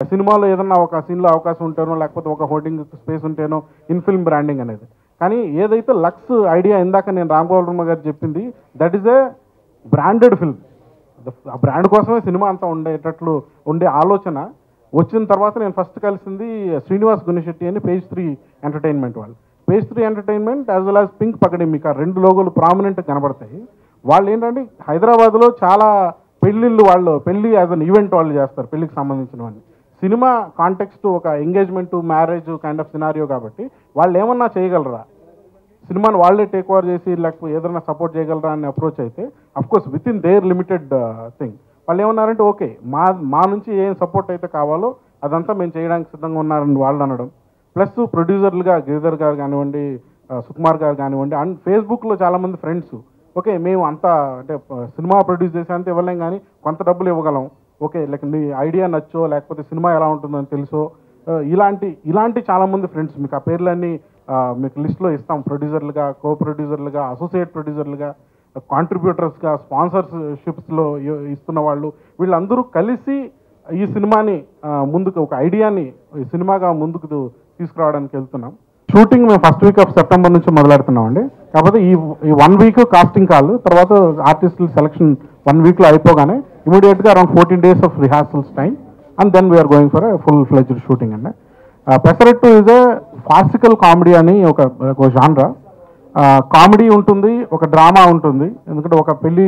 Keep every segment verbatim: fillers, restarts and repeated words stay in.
సినిమాలో ఏదన్నా ఒక సీన్లో అవకాశం ఉంటేనో లేకపోతే ఒక హోర్డింగ్ స్పేస్ ఉంటేనో ఇన్ ఫిల్మ్ బ్రాండింగ్ అనేది. కానీ ఏదైతే లక్స్ ఐడియా ఇందాక నేను రామ్ గోపాల్ వర్మ గారు చెప్పింది, that is a branded film. ఆ బ్రాండ్ కోసమే సినిమా అంతా ఉండేటట్లు ఉండే ఆలోచన వచ్చిన తర్వాత నేను ఫస్ట్ కలిసింది శ్రీనివాస్ గుణశెట్టి అని పేజ్ త్రీ ఎంటర్టైన్మెంట్ వాళ్ళు. Page three entertainment as well as pink Pakadi, మీకు ఆ రెండు లోగోలు ప్రామినెంట్గా కనబడతాయి. వాళ్ళు ఏంటంటే హైదరాబాద్లో చాలా పెళ్ళిళ్ళు, వాళ్ళు పెళ్ళి యాజ్ అన్ ఈవెంట్ వాళ్ళు చేస్తారు పెళ్ళికి సంబంధించినవన్నీ. సినిమా కాంటెక్స్ట్ ఒక engagement marriage kind of scenario కాబట్టి వాళ్ళు ఏమన్నా చేయగలరా, సినిమాని వాళ్ళే టేక్ ఓవర్ చేసి లేకపోతే ఏదైనా సపోర్ట్ చేయగలరా అని అప్రోచ్ అయితే of course with in their limited thing వాళ్ళు ఏమన్నారంటే ఓకే మా మా నుంచి ఏం సపోర్ట్ అయితే కావాలో అదంతా మేము చేయడానికి సిద్ధంగా ఉన్నారని వాళ్ళు అనడం. ప్లస్ ప్రొడ్యూసర్లుగా గిరిధర్ గారు కానివ్వండి, సుకుమార్ గారు కానివ్వండి, అండ్ ఫేస్బుక్లో చాలామంది ఫ్రెండ్స్ ఓకే మేము అంతా అంటే సినిమా ప్రొడ్యూస్ చేసేంత ఇవ్వలేం కానీ కొంత డబ్బులు ఇవ్వగలం, ఓకే లైక్ నీ ఐడియా నచ్చో లేకపోతే సినిమా ఎలా ఉంటుందని తెలుసో, ఇలాంటి ఇలాంటి చాలామంది ఫ్రెండ్స్ మీకు ఆ పేర్లన్నీ మీకు లిస్ట్లో ఇస్తాం. ప్రొడ్యూసర్లుగా, కో ప్రొడ్యూసర్లుగా, అసోసియేట్ ప్రొడ్యూసర్లుగా, కాంట్రిబ్యూటర్స్గా, స్పాన్సర్షిప్స్లో ఇస్తున్న వాళ్ళు, వీళ్ళందరూ కలిసి ఈ సినిమాని ముందుకు ఒక ఐడియాని ఈ సినిమాగా ముందుకు తీసుకురావడానికి వెళ్తున్నాం. షూటింగ్ మేము ఫస్ట్ వీక్ ఆఫ్ సెప్టెంబర్ నుంచి మొదలెడుతున్నాం అండి. కాకపోతే ఈ ఈ వన్ వీక్ కాస్టింగ్ కాల్, తర్వాత ఆర్టిస్టుల సెలక్షన్ వన్ వీక్లో అయిపోగానే ఇమీడియట్గా around fourteen days of rehearsals time and then we're going for full fledged shooting అండి. Pesarattu is a farcical comedy అని ఒక ఒక జాన్రా. కామెడీ ఉంటుంది, ఒక డ్రామా ఉంటుంది. ఎందుకంటే ఒక పెళ్ళి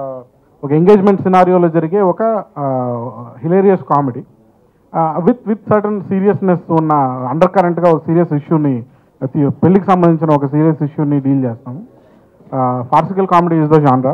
ఒక ఎంగేజ్మెంట్ సినారియోలో జరిగే ఒక hilarious comedy with with certain seriousness ఉన్న అండర్ కరెంట్గా ఒక సీరియస్ ఇష్యూని, పెళ్ళికి సంబంధించిన ఒక సీరియస్ ఇష్యూని డీల్ చేస్తాము. Farcical comedy is the genre.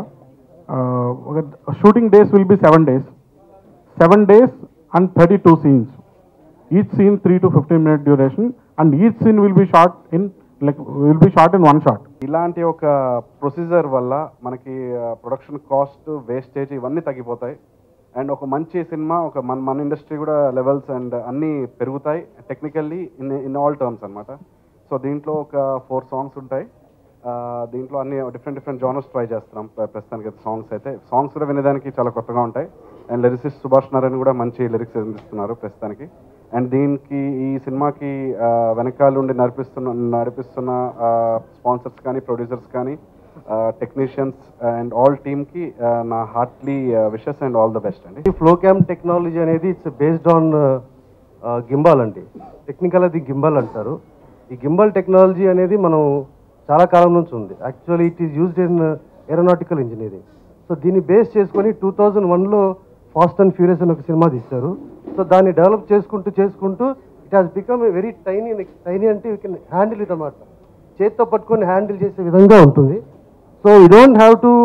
ఒక shooting days will be seven days seven days and thirty two scenes. Each scene three to fifteen minute duration and each scene will be shot in like will be shot in one shot. ఇలాంటి ఒక procedure వల్ల మనకి production cost, wastage ఇవన్నీ తగ్గిపోతాయి. And ఒక మంచి cinema, ఒక మన మన ఇండస్ట్రీ కూడా లెవెల్స్ అండ్ అన్నీ పెరుగుతాయి technically in in all terms అనమాట. సో దీంట్లో ఒక ఫోర్ సాంగ్స్ ఉంటాయి. దీంట్లో అన్ని డిఫరెంట్ డిఫరెంట్ జానర్స్ ట్రై చేస్తున్నాం ప్రస్తుతానికి అయితే. సాంగ్స్ అయితే సాంగ్స్ కూడా వినేదానికి చాలా కొత్తగా ఉంటాయి. అండ్ లిరిసిస్ట్ సుభాష్ నారాయణ కూడా మంచి లిరిక్స్ అందిస్తున్నారు ప్రస్తుతానికి. అండ్ దీనికి ఈ సినిమాకి వెనకాల నుండి నడిపిస్తున్న నడిపిస్తున్న స్పాన్సర్స్ కానీ, ప్రొడ్యూసర్స్ కానీ, టెక్నీషియన్స్ అండ్ ఆల్ టీమ్కి నా heartly wishes and all the best అండి. ఈ ఫ్లో క్యామ్ టెక్నాలజీ అనేది ఇట్స్ బేస్డ్ ఆన్ గింబాల్ అండి. టెక్నికల్ అది గింబాల్ అంటారు. ఈ గింబాల్ టెక్నాలజీ అనేది మనం చాలా కాలం నుంచి ఉంది. Actually it is used in aeronautical engineering. So దీన్ని బేస్ చేసుకొని టూ థౌజండ్ వన్లో ఫాస్ట్ అండ్ ఫ్యూరియస్ అని ఒక సినిమా తీశారు. సో దాన్ని డెవలప్ చేసుకుంటూ చేసుకుంటూ it has become a very tiny tiny అంటే యూ కెన్ హ్యాండిల్ ఇట్ అన్నమాట. చేతితో పట్టుకొని హ్యాండిల్ చేసే విధంగా ఉంటుంది. So we don't have to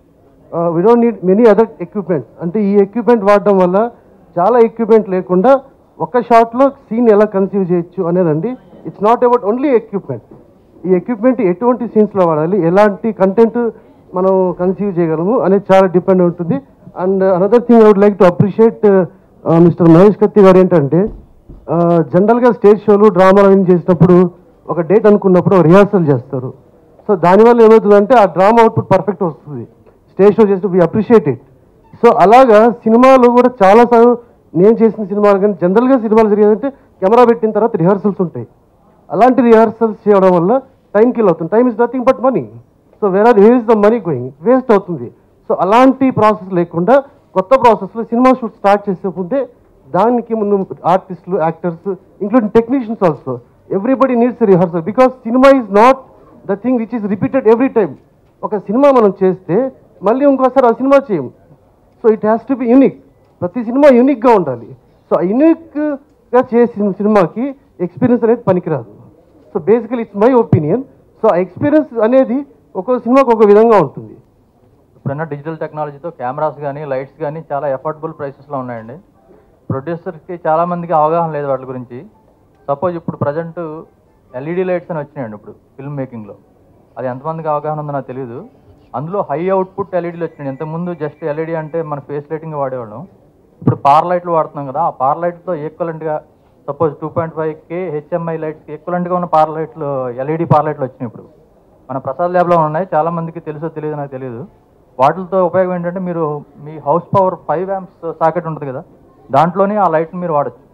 we don't need many other equipment. అంటే ఈ ఎక్విప్మెంట్ వాడడం వల్ల చాలా ఎక్విప్మెంట్ లేకుండా ఒక షాట్లో సీన్ ఎలా కన్సీవ్ చేయొచ్చు అనేదండి. It's not about only equipment. ఈ ఎక్విప్మెంట్ ఎటువంటి సీన్స్లో వాడాలి, ఎలాంటి కంటెంట్ మనం కన్సీవ్ చేయగలము అనేది చాలా డిపెండ్ ఉంటుంది. And another thing I would like to appreciate Mister Mahesh Kathi గారు ఏంటంటే, జనరల్గా స్టేజ్ షోలు, డ్రామాలు అవి చేసినప్పుడు ఒక డేట్ అనుకున్నప్పుడు రిహార్సల్ చేస్తారు. సో దానివల్ల ఏమవుతుందంటే ఆ డ్రామా అవుట్పుట్ పర్ఫెక్ట్ వస్తుంది. స్టేజ్ షో చేస్తే వీ అప్రిషియేట్ ఇట్. సో అలాగా సినిమాలో కూడా చాలాసార్లు నేను చేసిన సినిమాలు కానీ జనరల్గా సినిమాలు జరిగేదంటే కెమెరా పెట్టిన తర్వాత రిహార్సల్స్ ఉంటాయి. అలాంటి రిహార్సల్స్ చేయడం వల్ల టైం కిల్ అవుతుంది. Time is nothing but money. So where are where is the money going, waste అవుతుంది. సో అలాంటి ప్రాసెస్ లేకుండా కొత్త ప్రాసెస్లో సినిమా షూట్ స్టార్ట్ చేసే ముందే దానికి ముందు ఆర్టిస్టులు, actors, including technicians also, everybody needs rehearsal. Because cinema is not the thing which is repeated every time. ఒక సినిమా మనం చేస్తే మళ్ళీ ఇంకోసారి ఆ సినిమా చేయం. So it has to be unique. ప్రతి సినిమా యూనిక్గా ఉండాలి. సో ఆ యూనిక్గా చేసిన సినిమాకి ఎక్స్పీరియన్స్ అనేది పనికిరాదు. So basically it's my opinion. So ఆ ఎక్స్పీరియన్స్ అనేది ఒక్కో సినిమాకి ఒక విధంగా ఉంటుంది. ఇప్పుడున్న డిజిటల్ టెక్నాలజీతో కెమెరాస్ కానీ, లైట్స్ కానీ చాలా ఎఫర్డబుల్ ప్రైసెస్లో ఉన్నాయండి. ప్రొడ్యూసర్స్కి చాలామందికి అవగాహన లేదు వాటి గురించి. సపోజ్ ఇప్పుడు ప్రజెంట్ ఎల్ఈడి లైట్స్ అని వచ్చినాయండి ఇప్పుడు ఫిల్మ్ మేకింగ్లో. అది ఎంతమందికి అవగాహన ఉందో నాకు తెలియదు. అందులో హై అవుట్పుట్ ఎల్ఈడీలు వచ్చినాయి. ఇంతకుముందు జస్ట్ ఎల్ఈడి అంటే మన ఫేస్ లైటింగ్ వాడేవాళ్ళం. ఇప్పుడు పార్ లైట్లు వాడుతున్నాం కదా. ఆ పార్ లైట్తో ఈక్వలెంట్గా suppose two point five K HMI లైట్స్కి ఈక్వలెంట్గా ఉన్న పార్ లైట్లు, ఎల్ఈడి పార్ లైట్లు వచ్చినాయి ఇప్పుడు. మన ప్రసాద్ ల్యాబ్లో ఉన్నాయి. చాలామందికి తెలుసో తెలియదు నాకు తెలియదు. వాటితో ఉపయోగం ఏంటంటే మీరు మీ house power five amps socket ఉంటుంది కదా, దాంట్లోనే ఆ లైట్ని మీరు వాడచ్చు.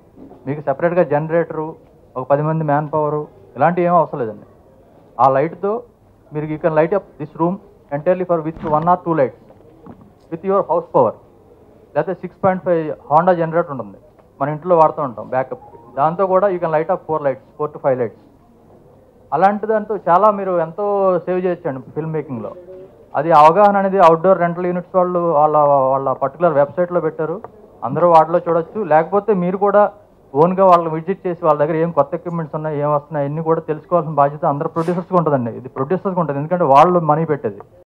మీకు సెపరేట్గా జనరేటరు, ఒక పది మంది మ్యాన్ పవరు ఇలాంటివి ఏమీ అవసరం లేదండి. ఆ లైట్తో మీరు you can light up this room entirely for with one or two lights with your house power. లేకపోతే six point five Honda generator ఉంటుంది, మన ఇంట్లో వాడుతూ ఉంటాం బ్యాకప్. దాంతో కూడా you can light up four lights four to five lights. అలాంటి దాంతో చాలా మీరు ఎంతో సేవ్ చేయొచ్చండి ఫిల్మ్ మేకింగ్లో. అది అవగాహన అనేది అవుట్డోర్ రెంటల్ యూనిట్స్ వాళ్ళు వాళ్ళ వాళ్ళ పర్టికులర్ వెబ్సైట్లో పెట్టారు, అందరూ వాటిలో చూడొచ్చు. లేకపోతే మీరు కూడా ఓన్గా వాళ్ళని విజిట్ చేసి వాళ్ళ దగ్గర ఏం కొత్త ఎక్విప్మెంట్స్ ఉన్నాయి, ఏం వస్తున్నాయి అన్నీ కూడా తెలుసుకోవాల్సిన బాధ్యత అందరూ ప్రొడ్యూసర్స్కి ఉంటుందండి. ఇది ప్రొడ్యూసర్స్కి ఉంటుంది, ఎందుకంటే వాళ్ళు మనీ పెట్టేది.